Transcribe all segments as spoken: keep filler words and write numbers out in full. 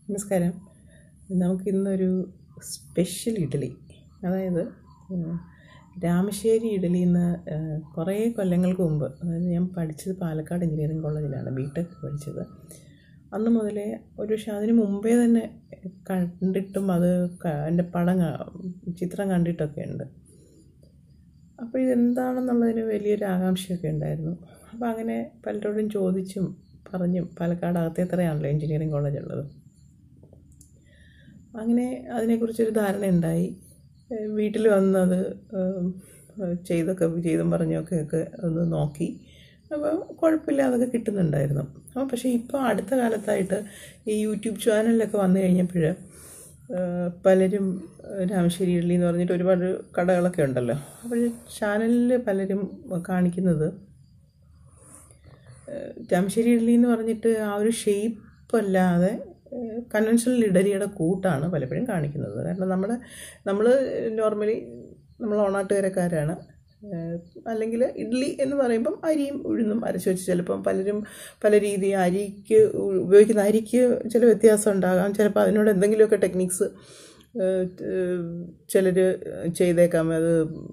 നമസ്കാരം. നമുക്കിന്നൊരു സ്പെഷ്യൽ ഇഡ്ഡലി, അതായത് രാമശ്ശേരി ഇഡ്ഡലി എന്ന് കുറേ കൊല്ലങ്ങൾക്ക് മുമ്പ്, അതായത് ഞാൻ പഠിച്ചത് പാലക്കാട് എഞ്ചിനീയറിംഗ് കോളേജിലാണ്, ബി ടെക് പഠിച്ചത്. അന്ന് മുതലേ ഒരു പക്ഷേ അതിന് മുമ്പേ തന്നെ കണ്ടിട്ടും അത് എൻ്റെ പടം ചിത്രം കണ്ടിട്ടൊക്കെ ഉണ്ട്. അപ്പോൾ ഇതെന്താണെന്നുള്ളതിന് വലിയൊരു ആകാംക്ഷയൊക്കെ ഉണ്ടായിരുന്നു. അപ്പോൾ അങ്ങനെ പലരോടും ചോദിച്ചും പറഞ്ഞും, പാലക്കാട് അകത്തേത്തറയാണല്ലോ എഞ്ചിനീയറിംഗ് കോളേജ് ഉള്ളത്, അങ്ങനെ അതിനെക്കുറിച്ചൊരു ധാരണ ഉണ്ടായി. വീട്ടിൽ വന്നത് ചെയ്തൊക്കെ ചെയ്തും പറഞ്ഞൊക്കെ ഒക്കെ ഒന്ന് നോക്കി. അപ്പോൾ കുഴപ്പമില്ല, അതൊക്കെ കിട്ടുന്നുണ്ടായിരുന്നു. അപ്പോൾ പക്ഷേ ഇപ്പോൾ അടുത്ത കാലത്തായിട്ട് ഈ യൂട്യൂബ് ചാനലിലൊക്കെ വന്നു കഴിഞ്ഞപ്പോൾ പലരും രാമശ്ശേരി ഇഡ്ഡലി എന്ന് പറഞ്ഞിട്ട് ഒരുപാട് കടകളൊക്കെ ഉണ്ടല്ലോ. അപ്പോൾ ചാനലിൽ പലരും കാണിക്കുന്നത് രാമശ്ശേരി ഇഡ്ഡലി എന്ന് പറഞ്ഞിട്ട് ആ ഒരു ഷേപ്പ് അല്ലാതെ കൺവെൻഷണൽ ഇഡ്ഡലിയുടെ കൂട്ടാണ് പലപ്പോഴും കാണിക്കുന്നത്. കാരണം നമ്മുടെ നമ്മൾ നോർമലി നമ്മൾ ഓണാട്ടുകരക്കാരാണ്, അല്ലെങ്കിൽ ഇഡ്ഡലി എന്ന് പറയുമ്പം അരിയും ഉഴുന്നും അരച്ച് വെച്ച്, ചിലപ്പം പലരും പല രീതി അരിക്ക് ഉപയോഗിക്കുന്ന അരിക്ക് ചില വ്യത്യാസം ഉണ്ടാകാം. ചിലപ്പോൾ അതിനോട് എന്തെങ്കിലുമൊക്കെ ടെക്നിക്സ് ചിലർ ചെയ്തേക്കാം, അത്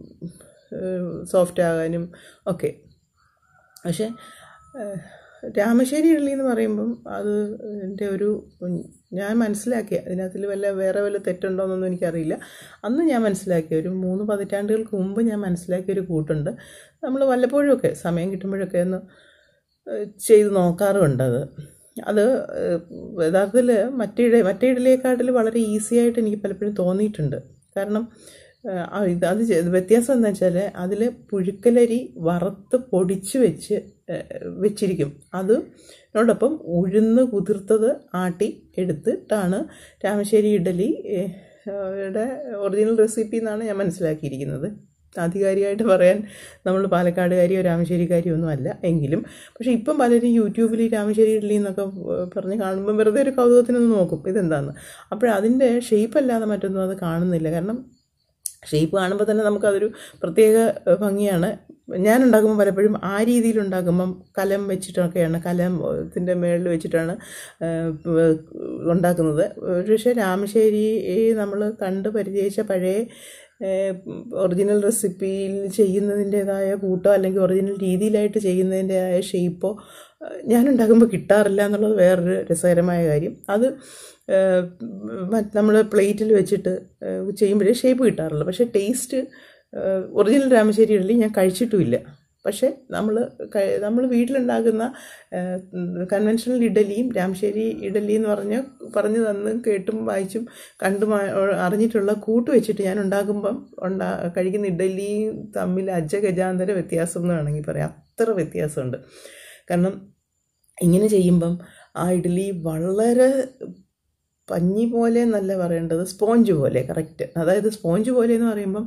സോഫ്റ്റ് ആകാനും ഒക്കെ. പക്ഷേ രാമശ്ശേരി ഇഡ്ഡലി എന്ന് പറയുമ്പം അത് എൻ്റെ ഒരു ഞാൻ മനസ്സിലാക്കിയ, അതിനകത്തിൽ വല്ല വേറെ വല്ല തെറ്റുണ്ടോയെന്നൊന്നും എനിക്കറിയില്ല. അന്ന് ഞാൻ മനസ്സിലാക്കിയ, ഒരു മൂന്ന് പതിറ്റാണ്ടുകൾക്ക് മുമ്പ് ഞാൻ മനസ്സിലാക്കിയൊരു കൂട്ടുണ്ട്. നമ്മൾ വല്ലപ്പോഴുമൊക്കെ സമയം കിട്ടുമ്പോഴൊക്കെ ഒന്ന് ചെയ്ത് നോക്കാറുണ്ടത്. അത് യഥാർത്ഥത്തിൽ മറ്റേ മറ്റേ ഇഡ്ഡലിയെക്കാട്ടിൽ വളരെ ഈസി ആയിട്ട് എനിക്ക് പലപ്പോഴും തോന്നിയിട്ടുണ്ട്. കാരണം ഇത് അത് വ്യത്യാസം എന്താ വെച്ചാൽ അതിൽ പുഴുക്കലരി വറുത്ത് പൊടിച്ച് വെച്ച് വെച്ചിരിക്കും. അതിനോടൊപ്പം ഉഴുന്ന് കുതിർത്തത് ആട്ടി എടുത്തിട്ടാണ് രാമശ്ശേരി ഇഡ്ഡലി യുടെ ഒറിജിനൽ റെസിപ്പി എന്നാണ് ഞാൻ മനസ്സിലാക്കിയിരിക്കുന്നത്. ആധികാരികമായിട്ട് പറയാൻ നമ്മൾ പാലക്കാടുകാരിയോ രാമശ്ശേരിക്കാരിയോ ഒന്നും അല്ല എങ്കിലും. പക്ഷേ ഇപ്പം പലരും യൂട്യൂബിൽ രാമശ്ശേരി ഇഡ്ഡലി എന്നൊക്കെ പറഞ്ഞ് കാണുമ്പം വെറുതെ ഒരു കൗതുകത്തിനൊന്ന് നോക്കും ഇതെന്താണെന്ന്. അപ്പോഴതിൻ്റെ ഷേപ്പല്ലാതെ മറ്റൊന്നും അത് കാണുന്നില്ല. കാരണം ഷേപ്പ് കാണുമ്പോൾ തന്നെ നമുക്കതൊരു പ്രത്യേക ഭംഗിയാണ്. ഞാൻ ഉണ്ടാക്കുമ്പോൾ പലപ്പോഴും ആ രീതിയിലുണ്ടാക്കുമ്പം കലം വെച്ചിട്ടൊക്കെയാണ്, കലത്തിൻ്റെ മേളിൽ വെച്ചിട്ടാണ് ഉണ്ടാക്കുന്നത്. പക്ഷേ രാമശ്ശേരി നമ്മൾ കണ്ട് പരിചയിച്ച പഴയ ഒറിജിനൽ റെസിപ്പിയിൽ ചെയ്യുന്നതിൻ്റേതായ കൂട്ടോ അല്ലെങ്കിൽ ഒറിജിനൽ രീതിയിലായിട്ട് ചെയ്യുന്നതിൻ്റെതായ ഷേപ്പോ ഞാനുണ്ടാക്കുമ്പോൾ കിട്ടാറില്ല എന്നുള്ളത് വേറൊരു രസകരമായ കാര്യം. അത് നമ്മൾ പ്ലേറ്റിൽ വെച്ചിട്ട് ചെയ്യുമ്പോഴേ ഷേപ്പ് കിട്ടാറുള്ളൂ. പക്ഷേ ടേസ്റ്റ് ഒറിജിനൽ രാമശ്ശേരി ഇഡ്ഡലി ഞാൻ കഴിച്ചിട്ടുമില്ല. പക്ഷേ നമ്മൾ നമ്മൾ വീട്ടിലുണ്ടാക്കുന്ന കൺവെൻഷണൽ ഇഡ്ഡലിയും രാമശ്ശേരി ഇഡ്ഡലി എന്ന് പറഞ്ഞ് പറഞ്ഞു തന്ന് കേട്ടും വായിച്ചും കണ്ടും അറിഞ്ഞിട്ടുള്ള കൂട്ട് വെച്ചിട്ട് ഞാൻ ഉണ്ടാക്കുമ്പം ഉണ്ടാ കഴിക്കുന്ന ഇഡ്ഡലിയും തമ്മിൽ അജഗജാന്തര വ്യത്യാസം എന്ന് വേണമെങ്കിൽ പറയാം. അത്ര വ്യത്യാസമുണ്ട്. കാരണം ഇങ്ങനെ ചെയ്യുമ്പം ആ ഇഡ്ഡലി വളരെ പഞ്ഞി പോലെ എന്നല്ല പറയേണ്ടത്, സ്പോഞ്ച് പോലെ, കറക്റ്റ്. അതായത് സ്പോഞ്ച് പോലെ എന്ന് പറയുമ്പം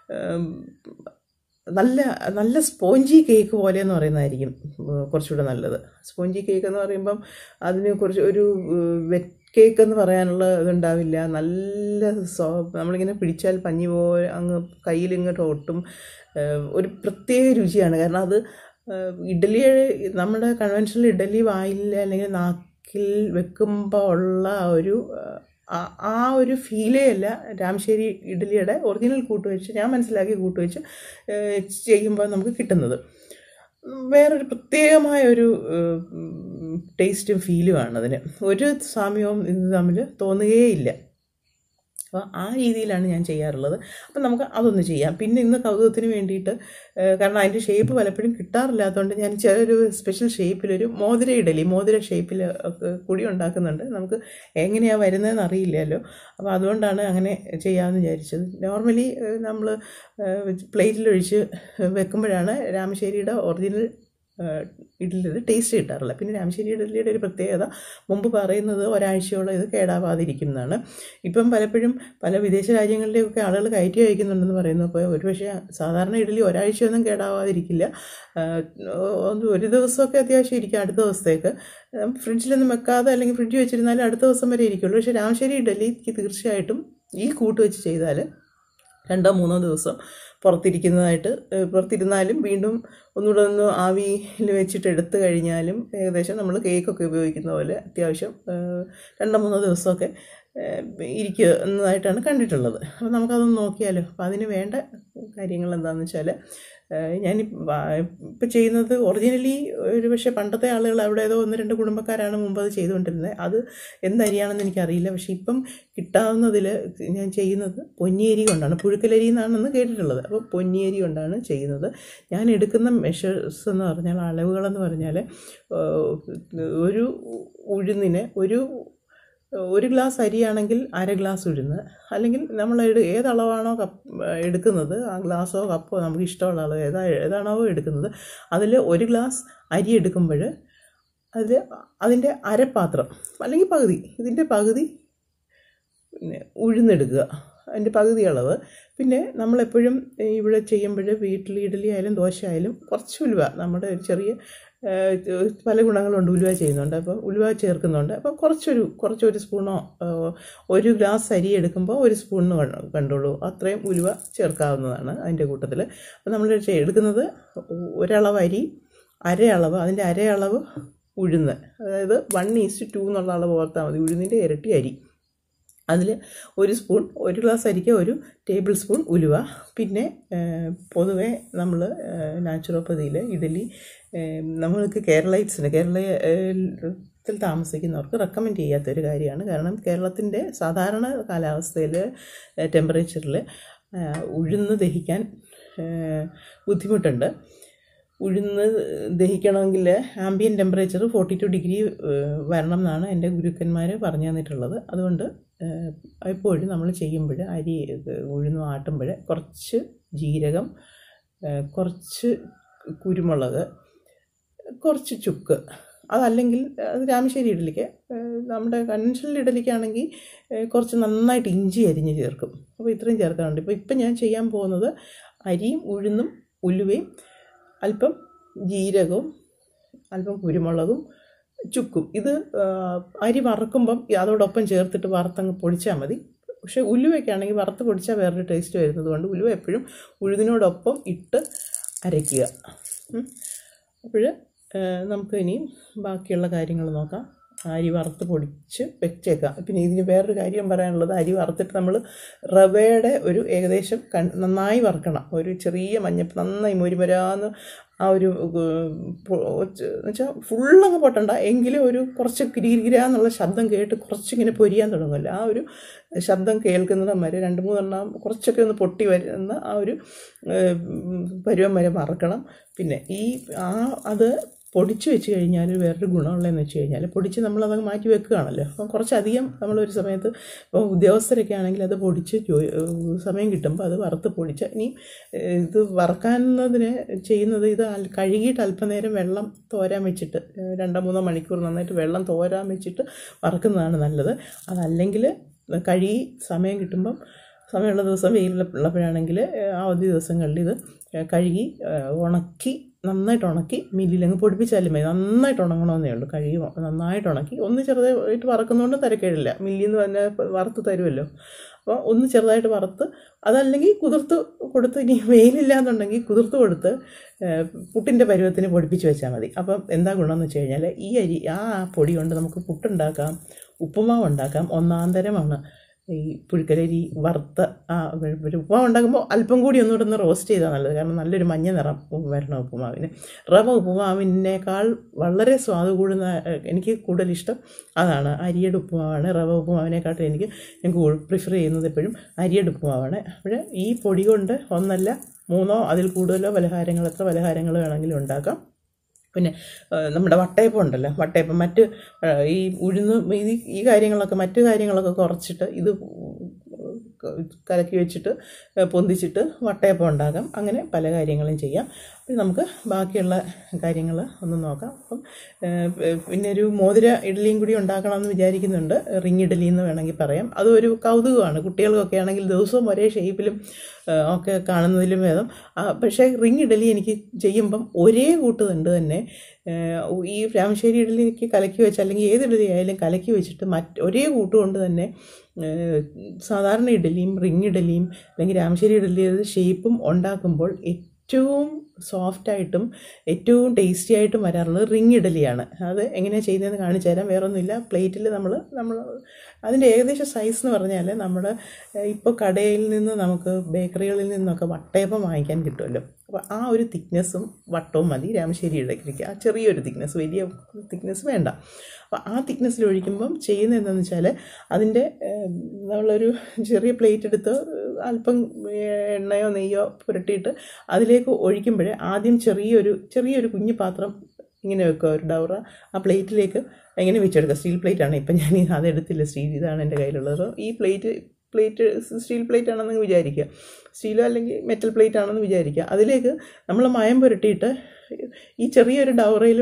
നല്ല നല്ല സ്പോഞ്ചി കേക്ക് പോലെ എന്ന് പറയുന്നതായിരിക്കും കുറച്ചുകൂടെ നല്ലത്. സ്പോഞ്ചി കേക്ക് എന്ന് പറയുമ്പം അതിന് കുറച്ച് ഒരു വെറ്റ് കേക്ക് എന്ന് പറയാനുള്ള ഇതുണ്ടാവില്ല. നല്ല സോ നമ്മളിങ്ങനെ പിടിച്ചാൽ പഞ്ഞി പോലെ അങ്ങ് കയ്യിൽ ഇങ്ങോട്ട് ഒട്ടും ഒരു പ്രത്യേക രുചിയാണ്. കാരണം അത് ഇഡ്ഡലി നമ്മുടെ കൺവെൻഷണൽ ഇഡ്ഡലി വായിൽ അല്ലെങ്കിൽ നാക്കിൽ വെക്കുമ്പോൾ ഉള്ള ഒരു ആ ഒരു ഫീലേ അല്ല രാമശ്ശേരി ഇഡ്ഡലിയുടെ ഒറിജിനൽ കൂട്ട് വെച്ച് ഞാൻ മനസ്സിലാക്കി കൂട്ട് വെച്ച് ചെയ്യുമ്പോൾ നമുക്ക് കിട്ടുന്നത്. വേറൊരു പ്രത്യേകമായ ഒരു ടേസ്റ്റും ഫീലുമാണ് അതിന്. ഒരു സാമ്യവും ഇത് തമ്മിൽ തോന്നുകയേയില്ല. അപ്പോൾ ആ രീതിയിലാണ് ഞാൻ ചെയ്യാറുള്ളത്. അപ്പം നമുക്ക് അതൊന്ന് ചെയ്യാം. പിന്നെ ഇന്ന് കൗതുകത്തിന് വേണ്ടിയിട്ട്, കാരണം അതിൻ്റെ ഷേപ്പ് പലപ്പോഴും കിട്ടാറില്ലാത്തതുകൊണ്ട് ഞാൻ ചിലൊരു സ്പെഷ്യൽ ഷേപ്പിലൊരു മോതിര ഇഡ്ഡലി മോതിര ഷേപ്പിൽ കൂടി ഉണ്ടാക്കുന്നുണ്ട്. നമുക്ക് എങ്ങനെയാണ് വരുന്നതെന്ന് അറിയില്ലല്ലോ. അപ്പോൾ അതുകൊണ്ടാണ് അങ്ങനെ ചെയ്യാമെന്ന് വിചാരിച്ചത്. നോർമലി നമ്മൾ പ്ലേറ്റിലൊഴിച്ച് വെക്കുമ്പോഴാണ് രാമശ്ശേരിയുടെ ഒറിജിനൽ ഇഡ്ഡലിയുടെ ടേസ്റ്റ് കിട്ടാറില്ല. പിന്നെ രാമശ്ശേരി ഇഡ്ഡലിയുടെ ഒരു പ്രത്യേകത മുമ്പ് പറയുന്നത് ഒരാഴ്ചയോളം ഇത് കേടാവാതിരിക്കുന്നതാണ്. ഇപ്പം പലപ്പോഴും പല വിദേശ രാജ്യങ്ങളിലേക്കൊക്കെ ആളുകൾ കയറ്റി അയക്കുന്നുണ്ടെന്ന് പറയുന്നു. അപ്പോൾ ഒരുപക്ഷെ സാധാരണ ഇഡ്ഡലി ഒരാഴ്ചയൊന്നും കേടാവാതിരിക്കില്ല. ഒരു ദിവസമൊക്കെ അത്യാവശ്യം ഇരിക്കും. അടുത്ത ദിവസത്തേക്ക് ഫ്രിഡ്ജിലൊന്നും വെക്കാതെ അല്ലെങ്കിൽ ഫ്രിഡ്ജ് വെച്ചിരുന്നാലും അടുത്ത ദിവസം വരെ ഇരിക്കുള്ളൂ. പക്ഷേ രാമശ്ശേരി ഇഡ്ഡലിക്ക് തീർച്ചയായിട്ടും ഈ കൂട്ട് വെച്ച് ചെയ്താൽ രണ്ടോ മൂന്നോ ദിവസം പുറത്തിരിക്കുന്നതായിട്ട് പുറത്തിരുന്നാലും വീണ്ടും ഒന്നുകൂടെ ഒന്ന് ആവിയിൽ വെച്ചിട്ട് എടുത്തു കഴിഞ്ഞാലും ഏകദേശം നമ്മൾ കേക്കൊക്കെ ഉപയോഗിക്കുന്ന പോലെ അത്യാവശ്യം രണ്ടോ മൂന്നോ ദിവസമൊക്കെ ഇരിക്കുന്നതായിട്ടാണ് കണ്ടിട്ടുള്ളത്. അപ്പോൾ നമുക്കതൊന്ന് നോക്കിയാലോ. അപ്പോൾ അതിന് വേണ്ട കാര്യങ്ങൾ എന്താണെന്ന് വെച്ചാൽ, ഞാൻ ഇപ്പം ചെയ്യുന്നത് ഒറിജിനലി ഒരു പക്ഷേ പണ്ടത്തെ ആളുകൾ അവിടെ ഏതോ ഒന്ന് രണ്ട് കുടുംബക്കാരാണ് മുമ്പ് അത് ചെയ്തുകൊണ്ടിരുന്നത്. അത് എന്തരിയാണെന്ന് എനിക്കറിയില്ല. പക്ഷേ ഇപ്പം കിട്ടാവുന്നതിൽ ഞാൻ ചെയ്യുന്നത് പൊന്നിയരി കൊണ്ടാണ്. പുഴുക്കലരി എന്നാണെന്ന് കേട്ടിട്ടുള്ളത്. അപ്പോൾ പൊന്നിയരി കൊണ്ടാണ് ചെയ്യുന്നത്. ഞാൻ എടുക്കുന്ന മെഷേഴ്സ് എന്ന് പറഞ്ഞാൽ, അളവുകളെന്ന് പറഞ്ഞാൽ, ഒരു ഉഴുന്നിന് ഒരു ഒരു ഗ്ലാസ് അരിയാണെങ്കിൽ അര ഗ്ലാസ് ഉഴുന്ന്, അല്ലെങ്കിൽ നമ്മൾ ഏതളവാണോ കപ്പ് എടുക്കുന്നത്, ആ ഗ്ലാസ്സോ കപ്പോ നമുക്ക് ഇഷ്ടമുള്ള അളവ് ഏതാ ഏതാണോ എടുക്കുന്നത്, അതിൽ ഒരു ഗ്ലാസ് അരി എടുക്കുമ്പോൾ അതിൽ അതിൻ്റെ അരപ്പാത്രം അല്ലെങ്കിൽ പകുതി, ഇതിൻ്റെ പകുതി പിന്നെ ഉഴുന്നെടുക്കുക, അതിൻ്റെ പകുതി അളവ്. പിന്നെ നമ്മളെപ്പോഴും ഇവിടെ ചെയ്യുമ്പോൾ വീട്ടിൽ ഇഡ്ഡലി ആയാലും ദോശ ആയാലും കുറച്ച് ഉലുവ, നമ്മുടെ ചെറിയ പല ഗുണങ്ങളുണ്ട് ഉലുവ ചെയ്യുന്നുണ്ട്, അപ്പോൾ ഉലുവ ചേർക്കുന്നുണ്ട്. അപ്പോൾ കുറച്ചൊരു കുറച്ചൊരു സ്പൂണോ, ഒരു ഗ്ലാസ് അരി എടുക്കുമ്പോൾ ഒരു സ്പൂണിന് കണ്ടുള്ളൂ, അത്രയും ഉലുവ ചേർക്കാവുന്നതാണ് അതിൻ്റെ കൂട്ടത്തിൽ. അപ്പോൾ നമ്മൾ എടുക്കുന്നത് ഒരളവ് അരി, അരയളവ്, അതിൻ്റെ അരയളവ് ഉഴുന്ന്, അതായത് വൺ ഈസ്റ്റ് ടു എന്നുള്ള അളവ് ഓർത്താൽ മതി. ഉഴുന്നിൻ്റെ ഇരട്ടി അരി, അതിൽ ഒരു സ്പൂൺ, ഒരു ഗ്ലാസ് അരിക്ക് ഒരു ടേബിൾ സ്പൂൺ ഉലുവ. പിന്നെ പൊതുവേ നമ്മൾ നാച്ചുറോപ്പതിയിൽ ഇഡലി നമ്മൾക്ക് കേരളൈറ്റ്സിന് കേരളത്തിൽ താമസിക്കുന്നവർക്ക് റെക്കമെൻഡ് ചെയ്യാത്തൊരു കാര്യമാണ്. കാരണം കേരളത്തിൻ്റെ സാധാരണ കാലാവസ്ഥയിൽ ടെമ്പറേച്ചറിൽ ഉഴുന്ന് ദഹിക്കാൻ ബുദ്ധിമുട്ടുണ്ട്. ഉഴുന്ന് ദഹിക്കണമെങ്കിൽ ambient temperature forty two degree വരണം എന്നാണ് എൻ്റെ ഗുരുക്കന്മാർ പറഞ്ഞു തന്നിട്ടുള്ളത്. അതുകൊണ്ട് എപ്പോഴും നമ്മൾ ചെയ്യുമ്പോൾ അരി ഉഴുന്ന് ആട്ടുമ്പോൾ കുറച്ച് ജീരകം, കുറച്ച് കുരുമുളക്, കുറച്ച് ചുക്ക്, അതല്ലെങ്കിൽ അത് രാമശ്ശേരി ഇഡലിക്ക്, നമ്മുടെ കൺവെൻഷണൽ ഇഡലിക്കാണെങ്കിൽ കുറച്ച് നന്നായിട്ട് ഇഞ്ചി അരിഞ്ഞ് ചേർക്കും. അപ്പോൾ ഇത്രയും ചേർക്കാറുണ്ട്. ഇപ്പോൾ ഇപ്പം ഞാൻ ചെയ്യാൻ പോകുന്നത് അരിയും ഉഴുന്നും ഉലുവയും അല്പം ജീരകവും അല്പം കുരുമുളകും ചുക്കും. ഇത് അരി വറക്കുമ്പം അതോടൊപ്പം ചേർത്തിട്ട് വറുത്തങ്ങ് പൊടിച്ചാൽ മതി. പക്ഷേ ഉലുവയ്ക്കാണെങ്കിൽ വറുത്ത് പൊടിച്ചാൽ വേറൊരു ടേസ്റ്റ് വരുന്നത് കൊണ്ട് ഉലുവ എപ്പോഴും ഉഴുതിനോടൊപ്പം ഇട്ട് അരയ്ക്കുക. അപ്പോൾ നമുക്ക് ഇനിയും ബാക്കിയുള്ള കാര്യങ്ങൾ നോക്കാം. അരി വറുത്ത് പൊടിച്ച് വെച്ചേക്കാം. പിന്നെ ഇതിന് വേറൊരു കാര്യം പറയാനുള്ളത്, അരി വറുത്തിട്ട് നമ്മൾ റവയുടെ ഒരു ഏകദേശം കൺ നന്നായി വറുക്കണം. ഒരു ചെറിയ മഞ്ഞ നന്നായി മൊരിമരാന്ന് ആ ഒരു എന്നുവെച്ചാൽ ഫുള്ളങ്ങ് പൊട്ടണ്ട, എങ്കിലും ഒരു കുറച്ച് കിരികിരാന്നുള്ള ശബ്ദം കേട്ട് കുറച്ചിങ്ങനെ പൊരിയാൻ തുടങ്ങുമല്ലോ, ആ ഒരു ശബ്ദം കേൾക്കുന്നിടം വരെ രണ്ട് മൂന്നെണ്ണം കുറച്ചൊക്കെ ഒന്ന് പൊട്ടി വരുന്ന ആ ഒരു പരുവം വരെ വറക്കണം. പിന്നെ ഈ ആ അത് പൊടിച്ച് വെച്ച് കഴിഞ്ഞാൽ വേറൊരു ഗുണമുള്ളതെന്ന് വെച്ച് കഴിഞ്ഞാൽ, പൊടിച്ച് നമ്മളതങ്ങ് മാറ്റി വെക്കുകയാണല്ലോ. അപ്പം കുറച്ചധികം നമ്മളൊരു സമയത്ത് ഇപ്പോൾ ഉദ്യോഗസ്ഥരൊക്കെ ആണെങ്കിൽ അത് പൊടിച്ച് സമയം കിട്ടുമ്പോൾ അത് വറുത്ത് പൊടിച്ച്, ഇനി ഇത് വറക്കാനതിന് ചെയ്യുന്നത്, ഇത് കഴുകിയിട്ട് അല്പനേരം വെള്ളം തോരാൻ വെച്ചിട്ട് രണ്ടോ മൂന്നോ മണിക്കൂർ നന്നായിട്ട് വെള്ളം തോരാൻ വെച്ചിട്ട് വറക്കുന്നതാണ് നല്ലത്. അതല്ലെങ്കിൽ കഴുകി സമയം കിട്ടുമ്പം, സമയമുള്ള ദിവസം വെയിലുള്ളപ്പോഴാണെങ്കിൽ അവധി ദിവസങ്ങളിൽ ഇത് കഴുകി ഉണക്കി നന്നായിട്ട് ഉണക്കി മില്ലിലങ്ങ് പൊടിപ്പിച്ചാലും മതി. നന്നായിട്ട് ഉണങ്ങണമെന്നേ ഉള്ളൂ. കഴുകി നന്നായിട്ട് ഉണക്കി ഒന്ന് ചെറുതായിട്ട് വറക്കുന്നതുകൊണ്ട് തിരക്കേടില്ല, മില്ലിൽ നിന്ന് തന്നെ വറുത്ത് തരുമല്ലോ. അപ്പോൾ ഒന്ന് ചെറുതായിട്ട് വറുത്ത്, അതല്ലെങ്കിൽ കുതിർത്ത് കൊടുത്ത്, ഇനി വെയിലില്ല എന്നുണ്ടെങ്കിൽ കുതിർത്ത് കൊടുത്ത് പുട്ടിൻ്റെ പരുവത്തിന് പൊടിപ്പിച്ച് വെച്ചാൽ മതി. അപ്പം എന്താ ഗുണമെന്ന് വെച്ച് കഴിഞ്ഞാൽ, ഈ അരി ആ പൊടി കൊണ്ട് നമുക്ക് പുട്ടുണ്ടാക്കാം, ഉപ്പുമാവ് ഉണ്ടാക്കാം. ഒന്നാം തരമാണ് ഈ പുഴുക്കലരി വറുത്ത ആ ഉപ്പുമാവ് ഉണ്ടാക്കുമ്പോൾ അല്പം കൂടി ഒന്നുകൂടെ ഒന്ന് റോസ്റ്റ് ചെയ്താൽ നല്ലത്. കാരണം നല്ലൊരു മഞ്ഞ നിറം വരണം ഉപ്പുമാവിന്. റവ ഉപ്പുമാവിനേക്കാൾ വളരെ സ്വാദ് കൂടുന്ന, എനിക്ക് കൂടുതൽ ഇഷ്ടം അതാണ്, അരിയുടെ ഉപ്പുമാവാണ്. റവ ഉപ്പുമാവിനെക്കാട്ടും എനിക്ക് ഞാൻ പ്രിഫർ ചെയ്യുന്നത് എപ്പോഴും അരിയുടെ ഉപ്പുമാവാണ്. അപ്പോൾ ഈ പൊടി കൊണ്ട് ഒന്നല്ല മൂന്നോ അതിൽ കൂടുതലോ പലഹാരങ്ങൾ, എത്ര പലഹാരങ്ങൾ വേണമെങ്കിലും ഉണ്ടാക്കാം. പിന്നെ നമ്മുടെ വട്ടയപ്പം ഉണ്ടല്ലോ, വട്ടയപ്പം മറ്റ് ഈ ഉഴുന്ന് ഈ ഈ കാര്യങ്ങളൊക്കെ മറ്റു കാര്യങ്ങളൊക്കെ കുറച്ചിട്ട് ഇത് കലക്കി വെച്ചിട്ട് പൊന്തിച്ചിട്ട് വട്ടയപ്പം ഉണ്ടാക്കാം. അങ്ങനെ പല കാര്യങ്ങളും ചെയ്യാം. അപ്പം നമുക്ക് ബാക്കിയുള്ള കാര്യങ്ങൾ ഒന്ന് നോക്കാം. അപ്പം പിന്നെ ഒരു മോതിര ഇഡ്ഡലിയും കൂടി ഉണ്ടാക്കണമെന്ന് വിചാരിക്കുന്നുണ്ട്. റിങ് ഇഡ്ഡലി എന്ന് വേണമെങ്കിൽ പറയാം. അതൊരു കൗതുകമാണ്. കുട്ടികൾക്കൊക്കെ ആണെങ്കിൽ ദിവസവും ഒരേ ഷേപ്പിലും ഒക്കെ കാണുന്നതിലും ഭേദം. പക്ഷേ റിങ് ഇഡ്ഡലി എനിക്ക് ചെയ്യുമ്പം ഒരേ കൂട്ടുന്നുണ്ട് തന്നെ ഈ രാമശ്ശേരി ഇഡ്ഡലിക്ക് കലക്കി വെച്ച്, അല്ലെങ്കിൽ ഏത് ഇഡ്ഡലി ആയാലും കലക്കി വെച്ചിട്ട് മറ്റ് ഒരേ കൂട്ടുകൊണ്ട് തന്നെ സാധാരണ ഇഡ്ഡലിയും റിങ് ഇഡ്ഡലിയും അല്ലെങ്കിൽ രാമശ്ശേരി ഇഡ്ഡലിയുടെ ഷേപ്പും ഉണ്ടാക്കുമ്പോൾ ഏറ്റവും സോഫ്റ്റായിട്ടും ഏറ്റവും ടേസ്റ്റി ആയിട്ടും വരാറുള്ളത് റിങ് ഇഡലിയാണ്. അത് എങ്ങനെയാണ് ചെയ്യുന്നതെന്ന് കാണിച്ചു തരാം. വേറൊന്നുമില്ല, പ്ലേറ്റിൽ നമ്മൾ നമ്മൾ അതിൻ്റെ ഏകദേശം സൈസ് എന്ന് പറഞ്ഞാൽ നമ്മുടെ ഇപ്പോൾ കടയിൽ നിന്ന് നമുക്ക് ബേക്കറികളിൽ നിന്നൊക്കെ വട്ടയപ്പം വാങ്ങിക്കാൻ കിട്ടുമല്ലോ, അപ്പോൾ ആ ഒരു തിക്നെസ്സും വട്ടവും മതി രാമശ്ശേരി ഇഡലിക്ക്. ആ ചെറിയൊരു തിക്നെസ്, വലിയ തിക്നെസ് വേണ്ട. അപ്പോൾ ആ തിക്നെസ്സിൽ ഒഴിക്കുമ്പം ചെയ്യുന്നത് എന്താണെന്ന് വെച്ചാൽ അതിൻ്റെ നമ്മളൊരു ചെറിയ പ്ലേറ്റ് എടുത്ത് അല്പം എണ്ണയോ നെയ്യോ പുരട്ടിയിട്ട് അതിലേക്ക് ഒഴിക്കുമ്പോൾ ആദ്യം ചെറിയൊരു ചെറിയൊരു കുഞ്ഞു പാത്രം ഇങ്ങനെ വെക്കുക, ഒരു ഡവറ ആ പ്ലേറ്റിലേക്ക് എങ്ങനെ വെച്ചെടുക്കുക. സ്റ്റീൽ പ്ലേറ്റാണ്, ഇപ്പം ഞാൻ അതെടുത്തില്ല, സ്റ്റീൽ ഇതാണ് എൻ്റെ കയ്യിലുള്ളത്. ഈ പ്ലേറ്റ് പ്ലേറ്റ് സ്റ്റീൽ പ്ലേറ്റ് ആണെന്ന് വിചാരിക്കുക, സ്റ്റീലോ അല്ലെങ്കിൽ മെറ്റൽ പ്ലേറ്റ് ആണെന്ന് വിചാരിക്കുക. അതിലേക്ക് നമ്മൾ മയം പുരട്ടിയിട്ട് ഈ ചെറിയൊരു ഡവറയിൽ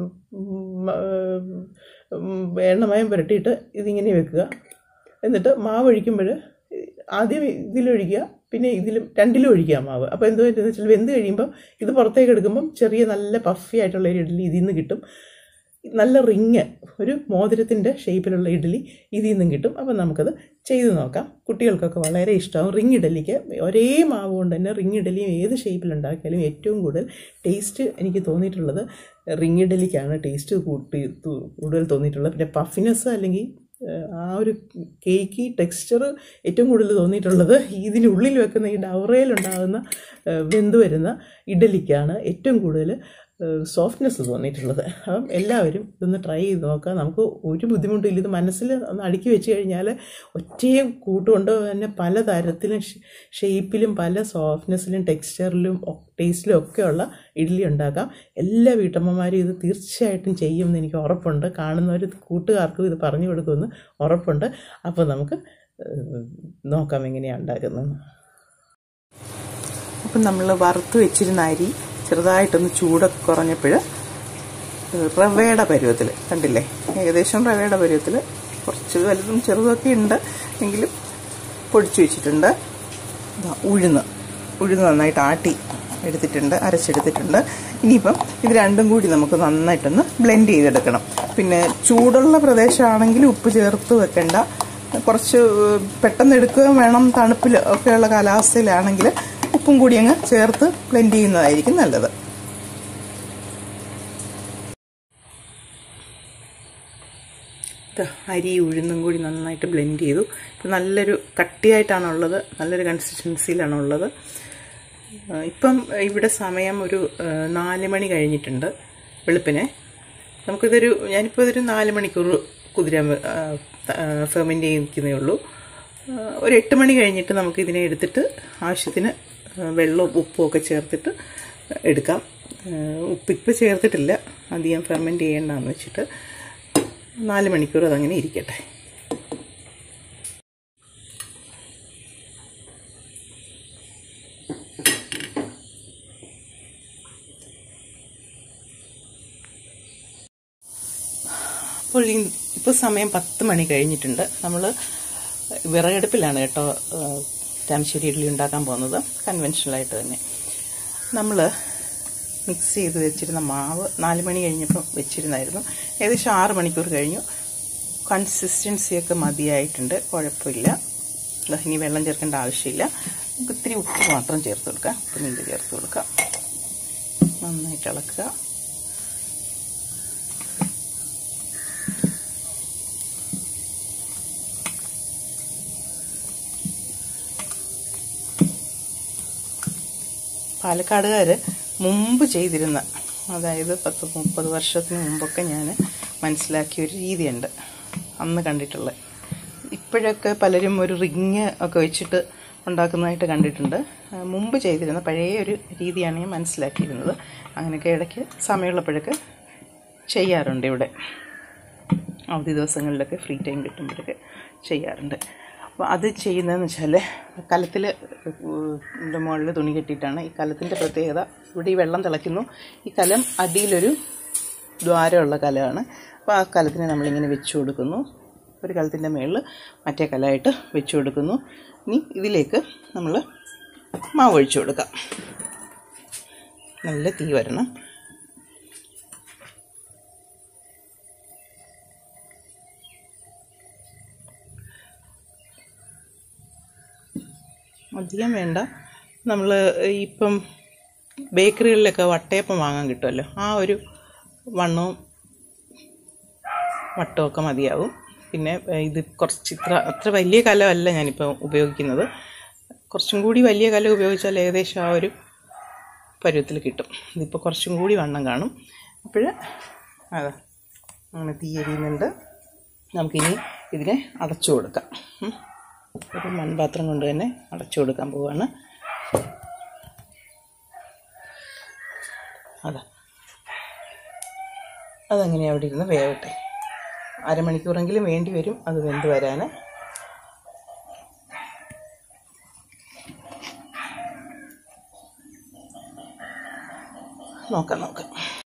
എണ്ണമയം പുരട്ടിയിട്ട് ഇതിങ്ങനെ വെക്കുക. എന്നിട്ട് മാവ് ഒഴിക്കുമ്പോൾ ആദ്യം ഇതിലൊഴിക്കുക, പിന്നെ ഇതിലും രണ്ടിലും ഒഴിക്കുക മാവ്. അപ്പോൾ എന്ത് പറ്റുമെന്ന് വെച്ചാൽ വെന്ത് കഴിയുമ്പം ഇത് പുറത്തേക്ക് എടുക്കുമ്പം ചെറിയ നല്ല പഫി ആയിട്ടുള്ള ഒരു ഇഡ്ഡലി ഇതിൽ നിന്ന് കിട്ടും. നല്ല റിങ്, ഒരു മോതിരത്തിൻ്റെ ഷേപ്പിലുള്ള ഇഡ്ഡലി ഇതിൽ നിന്നും കിട്ടും. അപ്പം നമുക്കത് ചെയ്ത് നോക്കാം. കുട്ടികൾക്കൊക്കെ വളരെ ഇഷ്ടമാകും. റിങ് ഇഡ്ഡലിക്ക് ഒരേ മാവ് കൊണ്ട് തന്നെ റിങ് ഇഡ്ഡലിയും ഏത് ഷേപ്പിലുണ്ടാക്കിയാലും ഏറ്റവും കൂടുതൽ ടേസ്റ്റ് എനിക്ക് തോന്നിയിട്ടുള്ളത് റിങ് ഇഡ്ഡലിക്കാണ് ടേസ്റ്റ് കൂട്ടി കൂടുതൽ തോന്നിയിട്ടുള്ളത്. പിന്നെ പഫിനെസ് അല്ലെങ്കിൽ ആ ഒരു കേക്കി ടെക്സ്ചർ ഏറ്റവും കൂടുതൽ തോന്നിയിട്ടുള്ളത് ഇതിനുള്ളിൽ വെക്കുന്ന ഈ ഡവറയിലുണ്ടാകുന്ന വെന്ത് വരുന്ന ഇഡ്ഡലിക്കാണ് ഏറ്റവും കൂടുതൽ സോഫ്റ്റ്നെസ് തോന്നിയിട്ടുള്ളത്. അപ്പം എല്ലാവരും ഇതൊന്ന് ട്രൈ ചെയ്ത് നോക്കുക. നമുക്ക് ഒരു ബുദ്ധിമുട്ടില്ല. ഇത് മനസ്സിൽ ഒന്ന് അടുക്കി വെച്ച് കഴിഞ്ഞാൽ ഒറ്റയും കൂട്ടുകൊണ്ട് തന്നെ പല തരത്തിലും ഷേപ്പിലും പല സോഫ്റ്റ്നെസ്സിലും ടെക്സ്ചറിലും ടേസ്റ്റിലും ഒക്കെയുള്ള ഇഡ്ഡലി ഉണ്ടാക്കാം. എല്ലാ വീട്ടമ്മമാരും ഇത് തീർച്ചയായിട്ടും ചെയ്യുമെന്ന് എനിക്ക് ഉറപ്പുണ്ട്. കാണുന്നവർ കൂട്ടുകാർക്കും ഇത് പറഞ്ഞു കൊടുക്കുമെന്ന് ഉറപ്പുണ്ട്. അപ്പോൾ നമുക്ക് നോക്കാം എങ്ങനെയാണ് ഉണ്ടാക്കുന്നത്. അപ്പം നമ്മൾ വറുത്ത് വെച്ചിരുന്ന അരി ചെറുതായിട്ടൊന്ന് ചൂടൊക്കെ കുറഞ്ഞപ്പോൾ റവയുടെ പരുവത്തിൽ കണ്ടില്ലേ, ഏകദേശം റവയുടെ പരുവത്തിൽ, കുറച്ച് വലുതും ചെറുതൊക്കെ ഉണ്ട് എങ്കിലും പൊടിച്ചു വെച്ചിട്ടുണ്ട്. ഉഴുന്ന് ഉഴുന്ന് നന്നായിട്ട് ആട്ടി എടുത്തിട്ടുണ്ട്, അരച്ചെടുത്തിട്ടുണ്ട്. ഇനിയിപ്പം ഇത് രണ്ടും കൂടി നമുക്ക് നന്നായിട്ടൊന്ന് ബ്ലെൻഡ് ചെയ്തെടുക്കണം. പിന്നെ ചൂടുള്ള പ്രദേശമാണെങ്കിൽ ഉപ്പ് ചേർത്ത് വെക്കേണ്ട, കുറച്ച് പെട്ടെന്ന് എടുക്കുകയും വേണം. തണുപ്പിൽ ഒക്കെയുള്ള കാലാവസ്ഥയിലാണെങ്കിൽ ഉപ്പും കൂടി അങ്ങ് ചേർത്ത് ബ്ലെൻഡ് ചെയ്യുന്നതായിരിക്കും നല്ലത്. അരി ഉഴുന്നും കൂടി നന്നായിട്ട് ബ്ലെൻഡ് ചെയ്തു. നല്ലൊരു കട്ടിയായിട്ടാണുള്ളത്, നല്ലൊരു കൺസിസ്റ്റൻസിയിലാണുള്ളത്. ഇപ്പം ഇവിടെ സമയം ഒരു നാല് മണി കഴിഞ്ഞിട്ടുണ്ട് വെളുപ്പിനെ. നമുക്കിതൊരു ഞാനിപ്പോൾ ഇതൊരു നാല് മണിക്കൂർ കുതിരാൻ ഫെർമെൻ്റ് ചെയ്യിക്കുന്നേ ഉള്ളൂ. ഒരു എട്ട് മണി കഴിഞ്ഞിട്ട് നമുക്കിതിനെ എടുത്തിട്ട് ആവശ്യത്തിന് വെള്ളവും ഉപ്പും ഒക്കെ ചേർത്തിട്ട് എടുക്കാം. ഉപ്പിപ്പോൾ ചേർത്തിട്ടില്ല, അധികം ഫെർമെൻറ്റ് ചെയ്യേണ്ടെന്ന് വെച്ചിട്ട് നാല് മണിക്കൂർ അതങ്ങനെ ഇരിക്കട്ടെ. അപ്പോൾ ഇപ്പോൾ സമയം പത്ത് മണി കഴിഞ്ഞിട്ടുണ്ട്. നമ്മൾ വിറകടുപ്പിലാണ് കേട്ടോ രാമശ്ശേരി ഇഡ്ഡലി ഉണ്ടാക്കാൻ പോകുന്നത്, കൺവെൻഷനലായിട്ട് തന്നെ. നമ്മൾ മിക്സ് ചെയ്ത് വെച്ചിരുന്ന മാവ് നാല് മണി കഴിഞ്ഞപ്പോൾ വെച്ചിരുന്നായിരുന്നു. ഏകദേശം ആറ് മണിക്കൂർ കഴിഞ്ഞു. കൺസിസ്റ്റൻസിയൊക്കെ മതിയായിട്ടുണ്ട്, കുഴപ്പമില്ല. ഇനി വെള്ളം ചേർക്കേണ്ട ആവശ്യമില്ല. നമുക്ക് ഇത്തിരി ഉപ്പ് മാത്രം ചേർത്ത് കൊടുക്കാം, ഉപ്പ് നീര് ചേർത്ത് കൊടുക്കാം. നന്നായിട്ട് ഇളക്കുക. പാലക്കാടുകാർ മുമ്പ് ചെയ്തിരുന്ന, അതായത് പത്ത് മുപ്പത് വർഷത്തിന് മുമ്പൊക്കെ ഞാൻ മനസ്സിലാക്കിയ ഒരു രീതിയുണ്ട്, അന്ന് കണ്ടിട്ടുള്ളത്. ഇപ്പോഴൊക്കെ പലരും ഒരു റിങ് ഒക്കെ വെച്ചിട്ട് ഉണ്ടാക്കുന്നതായിട്ട് കണ്ടിട്ടുണ്ട്. മുമ്പ് ചെയ്തിരുന്ന പഴയ ഒരു രീതിയാണ് ഞാൻ മനസ്സിലാക്കിയിരുന്നത്. അങ്ങനെയൊക്കെ ഇടയ്ക്ക് സമയമുള്ളപ്പോഴൊക്കെ ചെയ്യാറുണ്ട്. ഇവിടെ അവധി ദിവസങ്ങളിലൊക്കെ ഫ്രീ ടൈം കിട്ടുമ്പോഴൊക്കെ ചെയ്യാറുണ്ട്. അപ്പോൾ അത് ചെയ്യുന്നതെന്ന് വെച്ചാൽ കലത്തിൽ മുകളിൽ തുണി കെട്ടിയിട്ടാണ്. ഈ കലത്തിൻ്റെ പ്രത്യേകത, ഇവിടെ ഈ വെള്ളം തിളയ്ക്കുന്നു. ഈ കലം അടിയിലൊരു ദ്വാരമുള്ള കലമാണ്. അപ്പോൾ ആ കലത്തിനെ നമ്മളിങ്ങനെ വെച്ച് കൊടുക്കുന്നു. ഒരു കലത്തിൻ്റെ മുകളിൽ മറ്റേ കലമായിട്ട് വെച്ച് കൊടുക്കുന്നു. ഇനി ഇതിലേക്ക് നമ്മൾ മാവ് ഒഴിച്ചു കൊടുക്കാം. നല്ല തീ വരണം. അധികം വേണ്ട. നമ്മൾ ഇപ്പം ബേക്കറികളിലൊക്കെ വട്ടയപ്പം വാങ്ങാൻ കിട്ടുമല്ലോ, ആ ഒരു വണ്ണവും വട്ടമൊക്കെ മതിയാവും. പിന്നെ ഇത് കുറച്ച് ഇത്ര അത്ര വലിയ കലമല്ല ഞാനിപ്പോൾ ഉപയോഗിക്കുന്നത്. കുറച്ചും കൂടി വലിയ കലം ഉപയോഗിച്ചാൽ ഏകദേശം ആ ഒരു പരുവത്തിൽ കിട്ടും. ഇതിപ്പോൾ കുറച്ചും കൂടി വണ്ണം കാണും. അപ്പോൾ അതാ അങ്ങനെ തീ എരിയുന്നുണ്ട്. നമുക്കിനി ഇതിനെ അടച്ചു കൊടുക്കാം. ഒരു മൺപാത്രം കൊണ്ട് തന്നെ അടച്ചു കൊടുക്കാൻ പോവുകയാണ്. അതാ അതങ്ങനെ അവിടെ ഇരുന്ന് വേവട്ടെ. അരമണിക്കൂറെങ്കിലും വേണ്ടി വരും അത് വെന്ത് വരാൻ. നോക്കാം നോക്കാം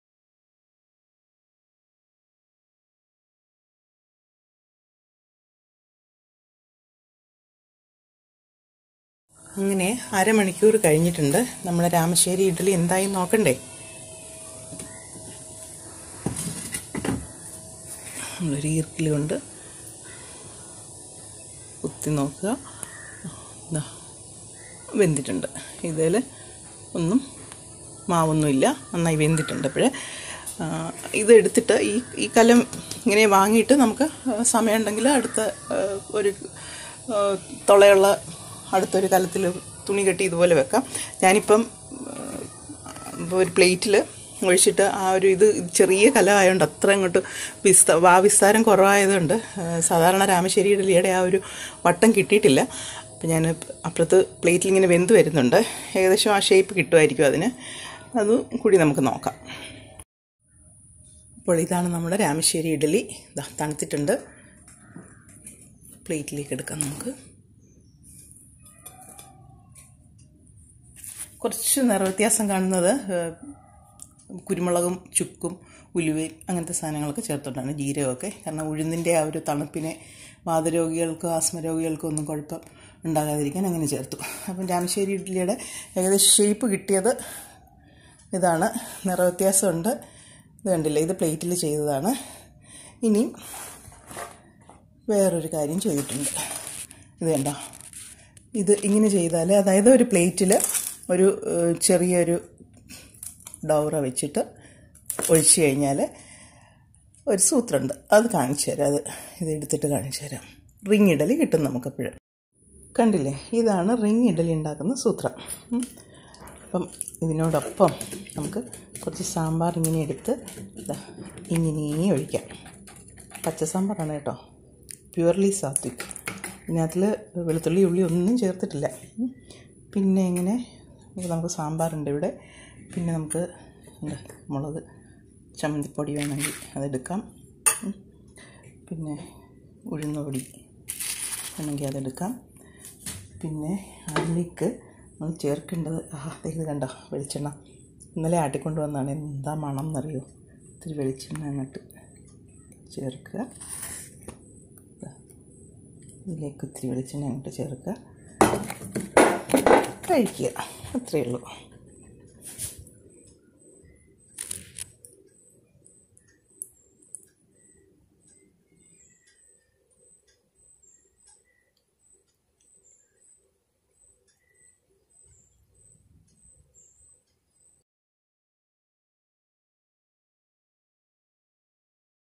അങ്ങനെ അരമണിക്കൂർ കഴിഞ്ഞിട്ടുണ്ട്. നമ്മുടെ രാമശ്ശേരി ഇഡ്ഡലി എന്തായി നോക്കണ്ടേ? നമ്മളൊരു ഈർക്കിൽ കൊണ്ട് കുത്തി നോക്കുക. വെന്തിട്ടുണ്ട്. ഇതിൽ ഒന്നും മാവൊന്നുമില്ല, നന്നായി വെന്തിട്ടുണ്ട്. അപ്പോഴേ ഇതെടുത്തിട്ട് ഈ ഈ കലം ഇങ്ങനെ വാങ്ങിയിട്ട് നമുക്ക് സമയമുണ്ടെങ്കിൽ അടുത്ത ഒരു തുളയുള്ള അടുത്തൊരു കലത്തിൽ തുണി കെട്ടി ഇതുപോലെ വെക്കാം. ഞാനിപ്പം ഒരു പ്ലേറ്റിൽ ഒഴിച്ചിട്ട് ആ ഒരു ഇത് ചെറിയ കല ആയതുകൊണ്ട് അത്ര അങ്ങോട്ട് വിസ്ത വാ വിസ്താരം കുറവായതുകൊണ്ട് സാധാരണ രാമശ്ശേരി ഇഡ്ഡലിയുടെ ആ ഒരു വട്ടം കിട്ടിയിട്ടില്ല. അപ്പം ഞാൻ അപ്പുറത്ത് പ്ലേറ്റിൽ ഇങ്ങനെ വെന്ത് വരുന്നുണ്ട്. ഏകദേശം ആ ഷേപ്പ് കിട്ടുമായിരിക്കും അതിന്. അതും കൂടി നമുക്ക് നോക്കാം. അപ്പോൾ ഇതാണ് നമ്മുടെ രാമശ്ശേരി ഇഡ്ഡലി. ഇതാ തണുത്തിട്ടുണ്ട്. പ്ലേറ്റിലേക്ക് എടുക്കാം നമുക്ക്. കുറച്ച് നിറവ്യത്യാസം കാണുന്നത് കുരുമുളകും ചുക്കും ഉലുവയും അങ്ങനത്തെ സാധനങ്ങളൊക്കെ ചേർത്തോണ്ടാണ്, ജീരകമൊക്കെ. കാരണം ഉഴുന്നിൻ്റെ ആ ഒരു തണുപ്പിനെ വാതരോഗികൾക്കോ ആസ്മരോഗികൾക്കോ ഒന്നും കുഴപ്പം ഉണ്ടാകാതിരിക്കാൻ അങ്ങനെ ചേർത്തു. അപ്പം രാമശ്ശേരി ഇഡ്ഡലിയുടെ ഏകദേശം ഷേപ്പ് കിട്ടിയത് ഇതാണ്. നിറവ്യത്യാസമുണ്ട്. ഇത് കണ്ടില്ലേ, ഇത് പ്ലേറ്റിൽ ചെയ്തതാണ്. ഇനി വേറൊരു കാര്യം ചെയ്തിട്ടുണ്ട്. ഇത് കണ്ടോ, ഇത് ഇങ്ങനെ ചെയ്താൽ, അതായത് ഒരു പ്ലേറ്റിൽ ഒരു ചെറിയൊരു ഡൗറ വെച്ചിട്ട് ഒഴിച്ചു കഴിഞ്ഞാൽ ഒരു സൂത്രമുണ്ട്, അത് കാണിച്ചു തരാം. അത് ഇതെടുത്തിട്ട് കാണിച്ചു തരാം. റിങ് ഇഡലി കിട്ടും നമുക്കെപ്പോഴും. കണ്ടില്ലേ, ഇതാണ് റിങ് ഇഡലി ഉണ്ടാക്കുന്ന സൂത്രം. അപ്പം ഇതിനോടൊപ്പം നമുക്ക് കുറച്ച് സാമ്പാർ ഇങ്ങനെ എടുത്ത് ഇങ്ങനെ ഒഴിക്കാം. പച്ച സാമ്പാറാണ് കേട്ടോ, പ്യുവർലി സാത്വിക്. ഇതിനകത്തിൽ വെളുത്തുള്ളി ഉള്ളി ഒന്നും ചേർത്തിട്ടില്ല. പിന്നെ ഇങ്ങനെ നമുക്ക് സാമ്പാറുണ്ട് ഇവിടെ. പിന്നെ നമുക്ക് മുളക് ചമ്മന്തിപ്പൊടി വേണമെങ്കിൽ അതെടുക്കാം. പിന്നെ ഉഴുന്നുപൊടി വേണമെങ്കിൽ അതെടുക്കാം. പിന്നെ അതിലേക്ക് നമ്മൾ ചേർക്കേണ്ടത്, ആ ഇത് കണ്ടോ വെളിച്ചെണ്ണ. ഇന്നലെ ആട്ടിക്കൊണ്ട് വന്നതാണ്. എന്താ മണം എന്നറിയോ? ഇത്തിരി വെളിച്ചെണ്ണ അങ്ങോട്ട് ചേർക്കുക. ഇതിലേക്ക് ഇത്തിരി വെളിച്ചെണ്ണ അങ്ങോട്ട് ചേർക്കുക, കഴിക്കുക. അത്രയേ ഉള്ളൂ.